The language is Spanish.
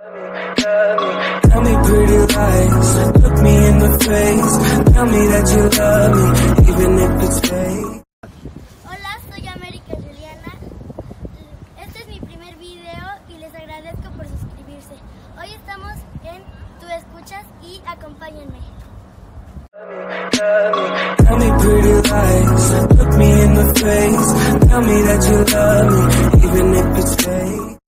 Tell me pretty lies, look me in the face, tell me that you love me, even if it's fake. Hola, soy América Juliana. Este es mi primer video y les agradezco por suscribirse. Hoy estamos en Tu Escuchas y acompáñenme. Tell me pretty lies, look me in the face, tell me that you love me, even if it's fake.